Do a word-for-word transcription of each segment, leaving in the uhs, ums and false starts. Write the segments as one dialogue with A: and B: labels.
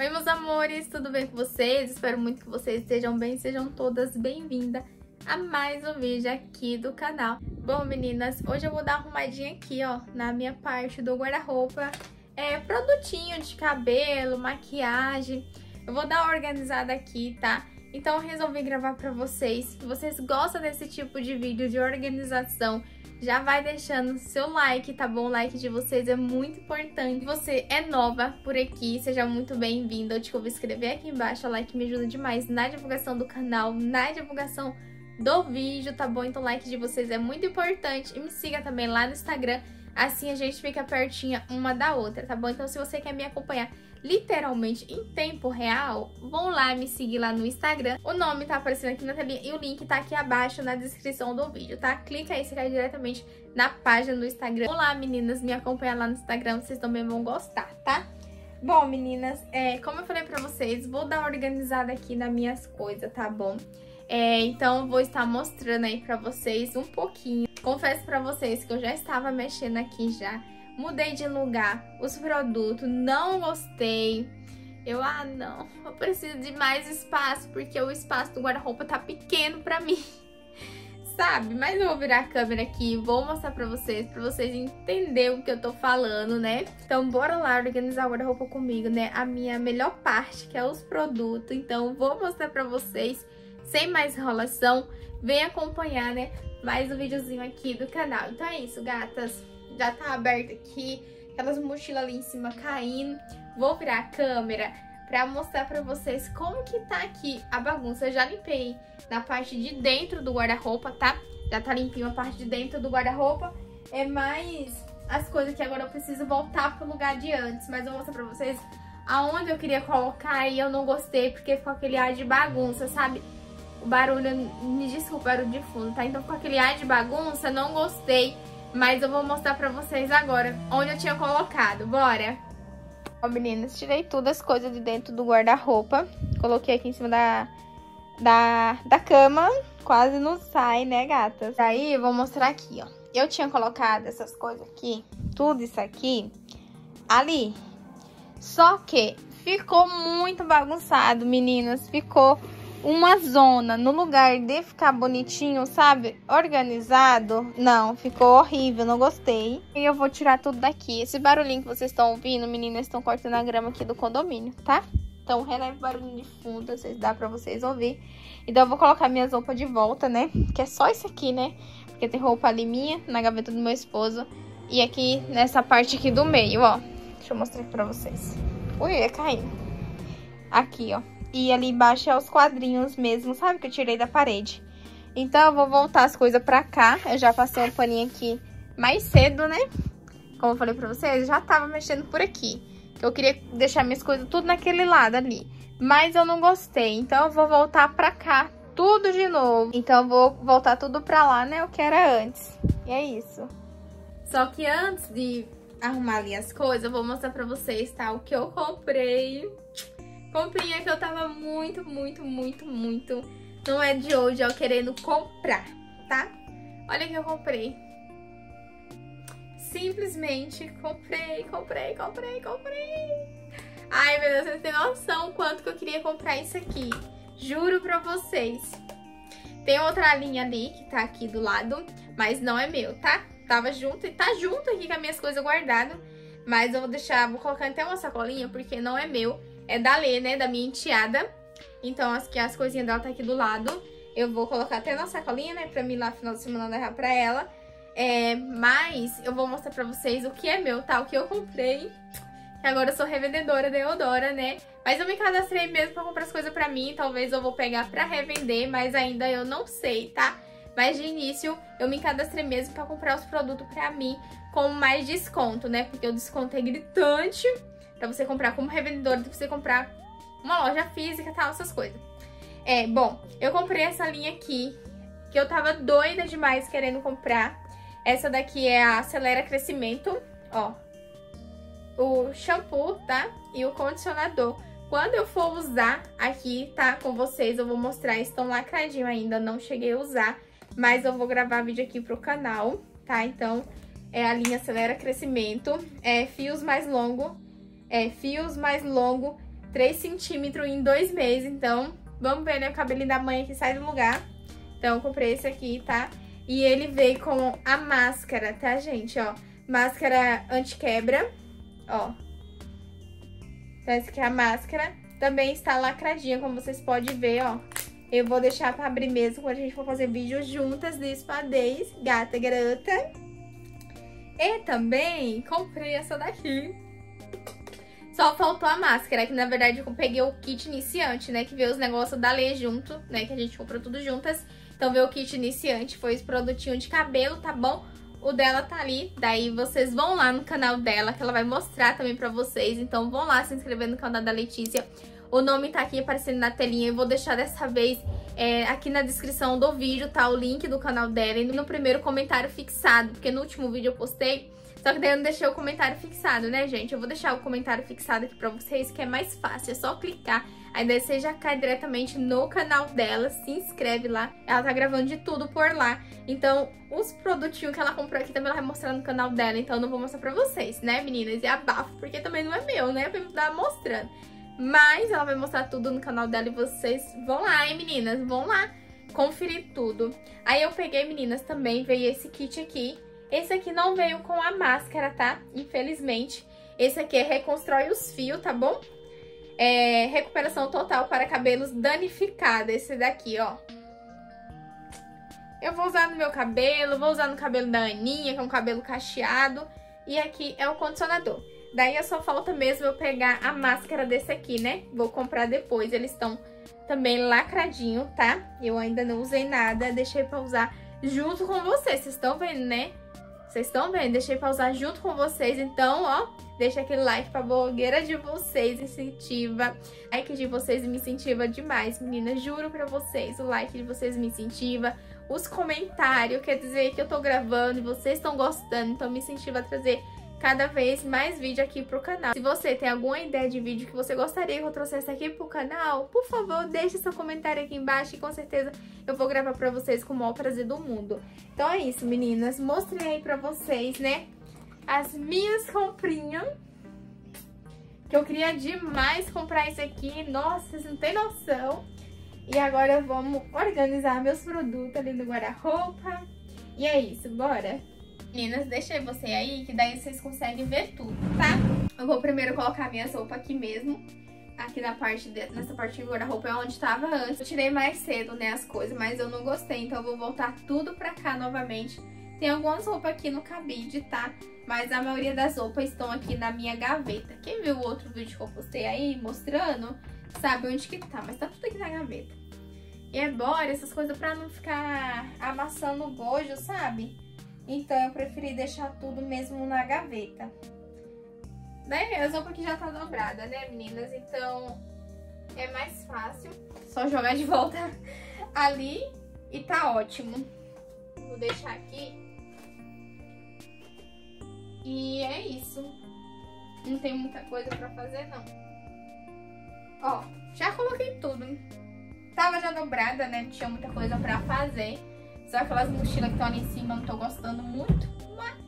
A: Oi, meus amores, tudo bem com vocês? Espero muito que vocês estejam bem, sejam todas bem-vindas a mais um vídeo aqui do canal. Bom, meninas, hoje eu vou dar uma arrumadinha aqui, ó, na minha parte do guarda-roupa. É, produtinho de cabelo, maquiagem. Eu vou dar uma organizada aqui, tá? Então eu resolvi gravar pra vocês. Se vocês gostam desse tipo de vídeo de organização, já vai deixando seu like, tá bom? O like de vocês é muito importante. Se você é nova por aqui, seja muito bem-vindo. Eu te convido a inscrever aqui embaixo, o like me ajuda demais na divulgação do canal, na divulgação do vídeo, tá bom? Então o like de vocês é muito importante. E me siga também lá no Instagram, assim a gente fica pertinha uma da outra, tá bom? Então se você quer me acompanhar literalmente em tempo real, vão lá me seguir lá no Instagram. O nome tá aparecendo aqui na telinha e o link tá aqui abaixo na descrição do vídeo, tá? Clica aí, você cai diretamente na página do Instagram. Olá, meninas, me acompanhar lá no Instagram, vocês também vão gostar, tá? Bom, meninas, é, como eu falei pra vocês, vou dar uma organizada aqui nas minhas coisas, tá bom? É, então eu vou estar mostrando aí pra vocês um pouquinho. Confesso pra vocês que eu já estava mexendo aqui já. Mudei de lugar, os produtos, não gostei. Eu, ah não, eu preciso de mais espaço, porque o espaço do guarda-roupa tá pequeno pra mim, sabe? Mas eu vou virar a câmera aqui, vou mostrar pra vocês, pra vocês entenderem o que eu tô falando, né? Então bora lá organizar o guarda-roupa comigo, né? A minha melhor parte, que é os produtos. Então vou mostrar pra vocês, sem mais enrolação, vem acompanhar, né? Mais um videozinho aqui do canal. Então é isso, gatas. Já tá aberto aqui, aquelas mochilas ali em cima caindo. Vou virar a câmera pra mostrar pra vocês como que tá aqui a bagunça. Eu já limpei na parte de dentro do guarda-roupa, tá? Já tá limpinho a parte de dentro do guarda-roupa. É mais as coisas que agora eu preciso voltar pro lugar de antes. Mas eu vou mostrar pra vocês aonde eu queria colocar e eu não gostei, porque ficou aquele ar de bagunça, sabe? O barulho, me desculpa o barulho de fundo, tá? Então ficou aquele ar de bagunça, não gostei. Mas eu vou mostrar pra vocês agora onde eu tinha colocado. Bora! Ó, meninas, tirei todas as coisas de dentro do guarda-roupa. Coloquei aqui em cima da, da, da cama. Quase não sai, né, gatas? Aí eu vou mostrar aqui, ó. Eu tinha colocado essas coisas aqui, tudo isso aqui, ali. Só que ficou muito bagunçado, meninas. Ficou uma zona. No lugar de ficar bonitinho, sabe, organizado, não, ficou horrível, não gostei. E eu vou tirar tudo daqui. Esse barulhinho que vocês estão ouvindo, meninas, estão cortando a grama aqui do condomínio, tá? Então releve o barulhinho de fundo, vocês dá pra vocês ouvir. Então eu vou colocar minhas roupas de volta, né, que é só isso aqui, né, porque tem roupa ali minha, na gaveta do meu esposo, e aqui nessa parte aqui do meio, ó. Deixa eu mostrar aqui pra vocês. Ui, é caindo. Aqui, ó. E ali embaixo é os quadrinhos mesmo, sabe? Que eu tirei da parede. Então eu vou voltar as coisas pra cá. Eu já passei um paninho aqui mais cedo, né? Como eu falei pra vocês, eu já tava mexendo por aqui. Eu queria deixar minhas coisas tudo naquele lado ali. Mas eu não gostei. Então eu vou voltar pra cá tudo de novo. Então eu vou voltar tudo pra lá, né? O que era antes. E é isso. Só que antes de arrumar ali as coisas, eu vou mostrar pra vocês, tá? O que eu comprei. Comprinha que eu tava muito, muito, muito, muito... Não é de hoje, eu querendo comprar, tá? Olha o que eu comprei. Simplesmente comprei, comprei, comprei, comprei. Ai, meu Deus, vocês não têm noção quanto que eu queria comprar isso aqui. Juro pra vocês. Tem outra linha ali que tá aqui do lado, mas não é meu, tá? Tava junto e tá junto aqui com as minhas coisas guardadas. Mas eu vou deixar, vou colocar até uma sacolinha, porque não é meu. É da Lê, né? Da minha enteada. Então, as, as coisinhas dela tá aqui do lado. Eu vou colocar até na sacolinha, né? Pra mim lá no final de semana levar pra ela. É, mas eu vou mostrar pra vocês o que é meu, tá? O que eu comprei. Que agora eu sou revendedora da Eudora, né? Mas eu me cadastrei mesmo pra comprar as coisas pra mim. Talvez eu vou pegar pra revender, mas ainda eu não sei, tá? Mas de início eu me cadastrei mesmo pra comprar os produtos pra mim com mais desconto, né? Porque o desconto é gritante. Pra você comprar como revendedora, do que você comprar uma loja física e tal, essas coisas. É, bom, eu comprei essa linha aqui, que eu tava doida demais querendo comprar. Essa daqui é a Acelera Crescimento, ó. O shampoo, tá? E o condicionador. Quando eu for usar aqui, tá? Com vocês, eu vou mostrar. Estão lacradinhos ainda, não cheguei a usar. Mas eu vou gravar vídeo aqui pro canal, tá? Então, é a linha Acelera Crescimento. É fios mais longos. É fios mais longos três centímetros em dois meses. Então, vamos ver, né? O cabelinho da mãe aqui sai do lugar. Então, eu comprei esse aqui, tá? E ele veio com a máscara, tá, gente? Ó, máscara anti-quebra, ó. Então, essa aqui é a máscara. Também está lacradinha, como vocês podem ver, ó. Eu vou deixar pra abrir mesmo quando a gente for fazer vídeo juntas de espadez, gata garota. E também comprei essa daqui. Só faltou a máscara, que na verdade eu peguei o kit iniciante, né? Que veio os negócios da Lê junto, né? Que a gente comprou tudo juntas. Então veio o kit iniciante, foi esse produtinho de cabelo, tá bom? O dela tá ali, daí vocês vão lá no canal dela, que ela vai mostrar também pra vocês. Então vão lá se inscrever no canal da Letícia. O nome tá aqui aparecendo na telinha. Eu vou deixar dessa vez é, aqui na descrição do vídeo, tá? O link do canal dela e no primeiro comentário fixado. Porque no último vídeo eu postei, só que daí eu não deixei o comentário fixado, né, gente? Eu vou deixar o comentário fixado aqui pra vocês, que é mais fácil. É só clicar, aí daí você já cai diretamente no canal dela, se inscreve lá. Ela tá gravando de tudo por lá. Então, os produtinhos que ela comprou aqui também ela vai mostrar no canal dela. Então, eu não vou mostrar pra vocês, né, meninas? E abafo, porque também não é meu, né? Pra me estar mostrando. Mas ela vai mostrar tudo no canal dela e vocês vão lá, hein, meninas? Vão lá conferir tudo. Aí eu peguei, meninas, também veio esse kit aqui. Esse aqui não veio com a máscara, tá? Infelizmente. Esse aqui é reconstrói os fios, tá bom? É recuperação total para cabelos danificados. Esse daqui, ó. Eu vou usar no meu cabelo, vou usar no cabelo da Aninha, que é um cabelo cacheado. E aqui é o condicionador. Daí só falta mesmo eu pegar a máscara desse aqui, né? Vou comprar depois. Eles estão também lacradinho, tá? Eu ainda não usei nada, deixei pra usar junto com vocês. Vocês estão vendo, né? Vocês estão vendo? Deixei pra usar junto com vocês. Então, ó, deixa aquele like pra blogueira de vocês, incentiva. O like de vocês me incentiva demais, meninas. Juro pra vocês, o like de vocês me incentiva. Os comentários, quer dizer que eu tô gravando e vocês estão gostando. Então, me incentiva a trazer cada vez mais vídeo aqui pro canal. Se você tem alguma ideia de vídeo que você gostaria que eu trouxesse aqui pro canal, por favor, deixe seu comentário aqui embaixo e com certeza eu vou gravar pra vocês com o maior prazer do mundo. Então é isso, meninas. Mostrei aí pra vocês, né, as minhas comprinhas. Que eu queria demais comprar isso aqui. Nossa, vocês não tem noção. E agora vamos organizar meus produtos ali no guarda-roupa. E é isso, bora! Meninas, deixei você aí, que daí vocês conseguem ver tudo, tá? Eu vou primeiro colocar minhas roupas aqui mesmo. Aqui na parte, de, nessa parte do guarda-roupa é onde tava antes. Eu tirei mais cedo, né, as coisas, mas eu não gostei. Então eu vou voltar tudo pra cá novamente. Tem algumas roupas aqui no cabide, tá? Mas a maioria das roupas estão aqui na minha gaveta. Quem viu o outro vídeo que eu postei aí, mostrando, sabe onde que tá. Mas tá tudo aqui na gaveta. E é bora essas coisas pra não ficar amassando o bojo, sabe? Então, eu preferi deixar tudo mesmo na gaveta. Né? As roupas aqui já tá dobrada, né, meninas? Então, é mais fácil. Só jogar de volta ali e tá ótimo. Vou deixar aqui. E é isso. Não tem muita coisa pra fazer, não. Ó, já coloquei tudo. Tava já dobrada, né? Não tinha muita coisa pra fazer. Só aquelas mochilas que estão ali em cima, eu não tô gostando muito, mas...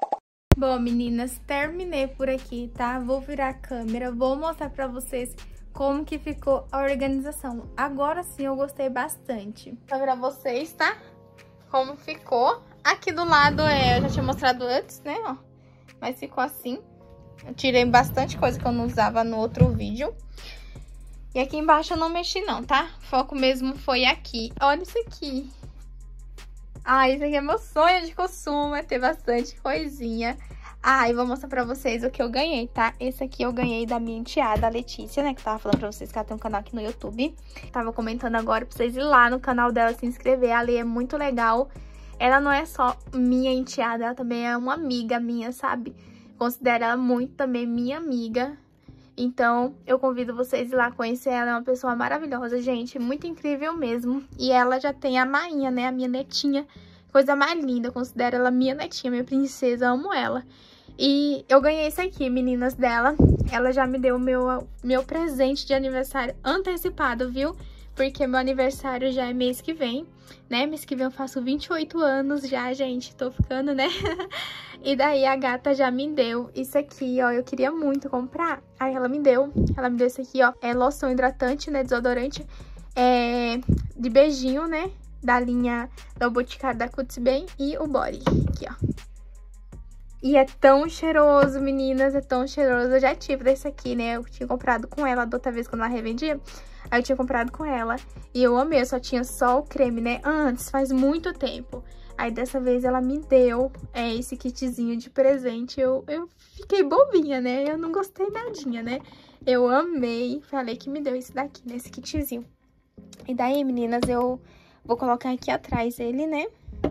A: Bom, meninas, terminei por aqui, tá? Vou virar a câmera, vou mostrar pra vocês como que ficou a organização. Agora sim eu gostei bastante. Pra pra vocês, tá? Como ficou. Aqui do lado, é, eu já tinha mostrado antes, né, ó. Mas ficou assim. Eu tirei bastante coisa que eu não usava no outro vídeo. E aqui embaixo eu não mexi não, tá? O foco mesmo foi aqui. Olha isso aqui. Ah, isso aqui é meu sonho de consumo, é ter bastante coisinha. Ah, e vou mostrar pra vocês o que eu ganhei, tá? Esse aqui eu ganhei da minha enteada, a Letícia, né? Que eu tava falando pra vocês que ela tem um canal aqui no YouTube. Tava comentando agora pra vocês ir lá no canal dela, se inscrever. A Lê é muito legal. Ela não é só minha enteada, ela também é uma amiga minha, sabe? Considero ela muito também minha amiga. Então, eu convido vocês a ir lá conhecer ela. É uma pessoa maravilhosa, gente. Muito incrível mesmo. E ela já tem a Mainha, né? A minha netinha. Coisa mais linda. Eu considero ela minha netinha, minha princesa. Amo ela. E eu ganhei isso aqui, meninas, dela. Ela já me deu o meu, meu presente de aniversário antecipado, viu? Porque meu aniversário já é mês que vem, né? Mês que vem eu faço vinte e oito anos já, gente. Tô ficando, né? E daí a gata já me deu isso aqui, ó. Eu queria muito comprar. Aí ela me deu. Ela me deu isso aqui, ó. É loção hidratante, né? Desodorante. É de beijinho, né? Da linha da Boticário da Cuts Bem. E o body. Aqui, ó. E é tão cheiroso, meninas, é tão cheiroso. Eu já tive desse aqui, né? Eu tinha comprado com ela da outra vez quando ela revendia. Aí eu tinha comprado com ela. E eu amei, eu só tinha só o creme, né? Antes, faz muito tempo. Aí dessa vez ela me deu é, esse kitzinho de presente. Eu, eu fiquei bobinha, né? Eu não gostei nadinha, né? Eu amei. Falei que me deu esse daqui, né? Esse kitzinho. E daí, meninas, eu vou colocar aqui atrás ele, né?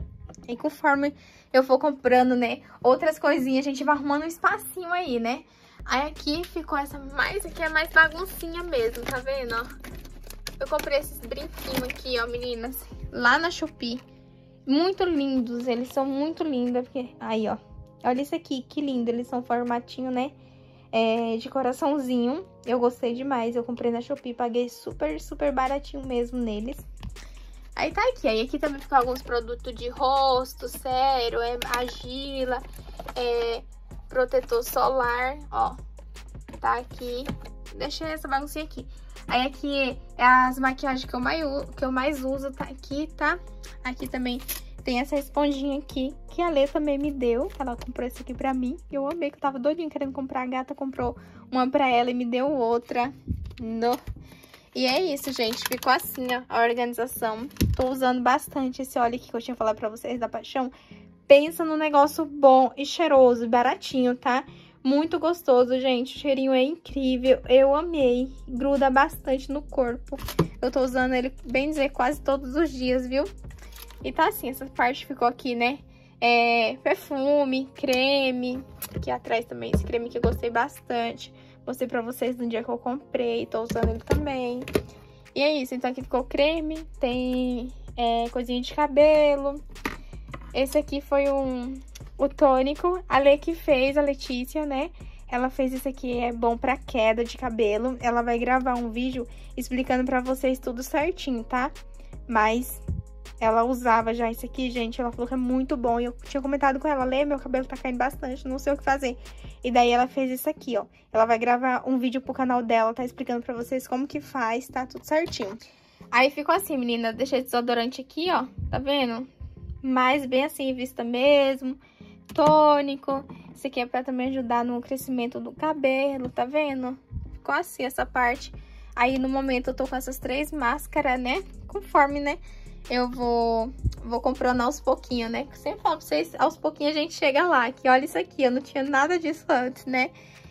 A: E conforme eu for comprando, né, outras coisinhas, a gente vai arrumando um espacinho aí, né? Aí aqui ficou essa mais, aqui é mais baguncinha mesmo, tá vendo, ó? Eu comprei esses brinquinhos aqui, ó, meninas, lá na Shopee. Muito lindos, eles são muito lindos, porque... Aí, ó, olha isso aqui, que lindo, eles são formatinho, né, é, de coraçãozinho. Eu gostei demais, eu comprei na Shopee, paguei super, super baratinho mesmo neles. Aí tá aqui, aí aqui também ficam alguns produtos de rosto, sérum, é, argila, é, protetor solar, ó, tá aqui, deixei essa baguncinha aqui. Aí aqui é as maquiagens que eu mais, que eu mais uso, tá aqui, tá? Aqui também tem essa esponjinha aqui, que a Lê também me deu, ela comprou essa aqui pra mim, eu amei, que eu tava doidinha querendo comprar, a gata comprou uma pra ela e me deu outra, no... E é isso, gente. Ficou assim, ó, a organização. Tô usando bastante esse óleo aqui que eu tinha falado pra vocês da Paixão. Pensa num negócio bom e cheiroso, baratinho, tá? Muito gostoso, gente. O cheirinho é incrível. Eu amei. Gruda bastante no corpo. Eu tô usando ele, bem dizer, quase todos os dias, viu? E tá assim, essa parte ficou aqui, né? É, perfume, creme. Aqui atrás também, esse creme que eu gostei bastante. Mostrei pra vocês no dia que eu comprei, tô usando ele também. E é isso, então aqui ficou creme, tem é, coisinha de cabelo. Esse aqui foi um, o tônico, a Lê que fez, a Letícia, né? Ela fez esse aqui, é bom pra queda de cabelo. Ela vai gravar um vídeo explicando pra vocês tudo certinho, tá? Mas... ela usava já isso aqui, gente, ela falou que é muito bom. E eu tinha comentado com ela, Lê, meu cabelo tá caindo bastante, não sei o que fazer. E daí ela fez isso aqui, ó. Ela vai gravar um vídeo pro canal dela, tá explicando pra vocês como que faz, tá tudo certinho. Aí ficou assim, menina, deixei o desodorante aqui, ó, tá vendo? Mas bem assim, vista mesmo, tônico. Esse aqui é pra também ajudar no crescimento do cabelo, tá vendo? Ficou assim essa parte. Aí no momento eu tô com essas três máscaras, né, conforme, né, eu vou, vou comprando aos pouquinhos, né? Sempre falo pra vocês, aos pouquinhos a gente chega lá. Que olha isso aqui, eu não tinha nada disso antes, né?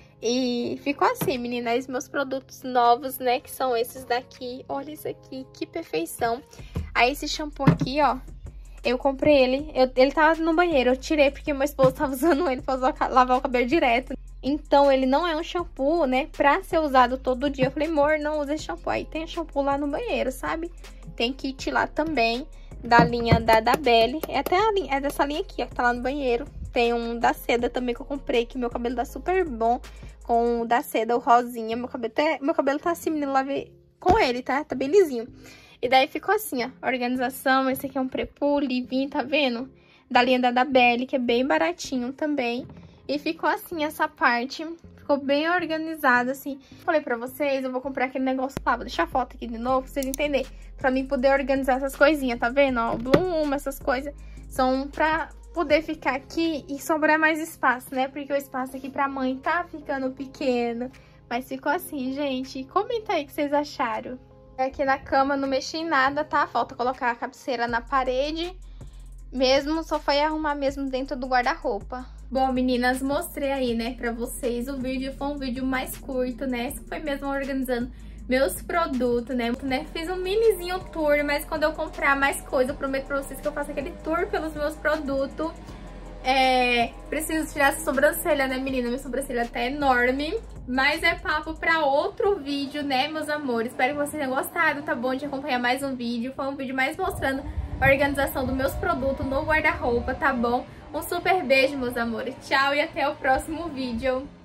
A: E ficou assim, meninas, meus produtos novos, né? Que são esses daqui. Olha isso aqui, que perfeição. Aí esse shampoo aqui, ó, eu comprei ele. Eu, ele tava no banheiro, eu tirei porque meu esposo tava usando ele pra usar, lavar o cabelo direto. Então, ele não é um shampoo, né, pra ser usado todo dia. Eu falei, amor, não usa esse shampoo. Aí tem shampoo lá no banheiro, sabe? Tem kit lá também, da linha da da Belle. É até a linha, é dessa linha aqui, ó, que tá lá no banheiro. Tem um da Seda também que eu comprei, que meu cabelo tá super bom com o da Seda, o rosinha. Meu cabelo, até, meu cabelo tá assim, menino, lavei com ele, tá? Tá bem lisinho. E daí ficou assim, ó, organização. Esse aqui é um prepul, livinho, tá vendo? Da linha da da Belle, que é bem baratinho também. E ficou assim essa parte, ficou bem organizada, assim. Falei pra vocês, eu vou comprar aquele negócio lá, vou deixar a foto aqui de novo pra vocês entenderem. Pra mim poder organizar essas coisinhas, tá vendo? Ó, Bloom, essas coisas são pra poder ficar aqui e sobrar mais espaço, né? Porque o espaço aqui pra mãe tá ficando pequeno. Mas ficou assim, gente. Comenta aí o que vocês acharam. Aqui na cama não mexi em nada, tá? Falta colocar a cabeceira na parede. Mesmo, só foi arrumar mesmo dentro do guarda-roupa. Bom, meninas, mostrei aí, né, pra vocês. O vídeo foi um vídeo mais curto, né? Isso foi mesmo organizando meus produtos, né? né? Fiz um minizinho tour, mas quando eu comprar mais coisa, eu prometo pra vocês que eu faço aquele tour pelos meus produtos. É... Preciso tirar essa sobrancelha, né, menina? Minha sobrancelha tá enorme. Mas é papo pra outro vídeo, né, meus amores? Espero que vocês tenham gostado, tá bom? De acompanhar mais um vídeo. Foi um vídeo mais mostrando a organização dos meus produtos no guarda-roupa, tá bom? Um super beijo, meus amores. Tchau e até o próximo vídeo.